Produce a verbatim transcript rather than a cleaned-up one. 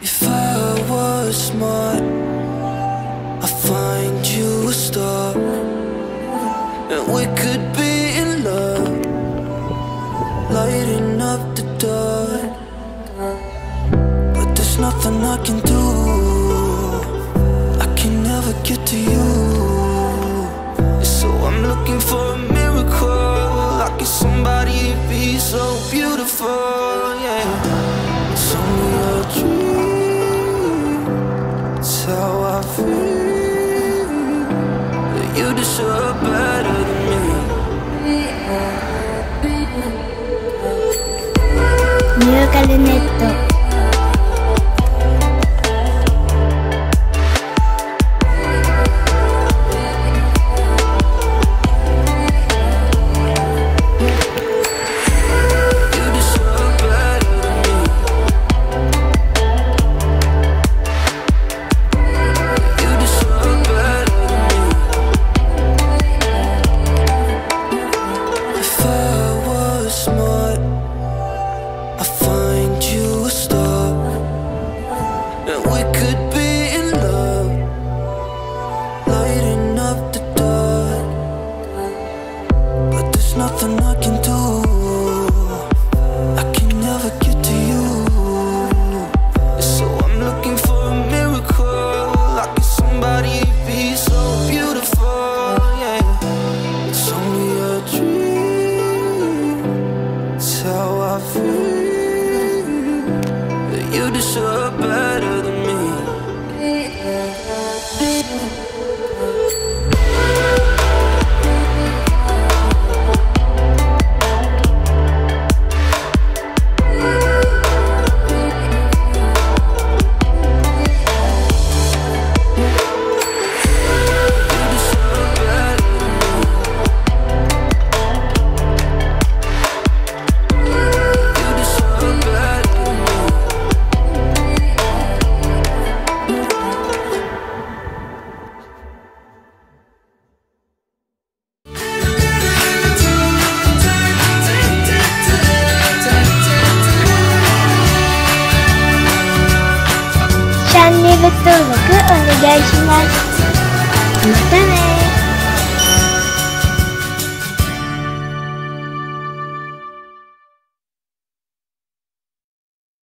If I was smart, I'd find you a star, and we could be in love, lighting up the dark. But there's nothing I can do, I can never get to you. So I'm looking for a miracle, like it's somebody to be so beautiful, yeah. It's only a dream, it's how I feel, that you deserve better than me. ニューカレネットnothing I can do, I can never get to you. So I'm looking for a miracle, like it's somebody to be so beautiful, yeah. It's only a dream, it's how I feel, that you deserve better than me.チャンネル登録お願いします。またね。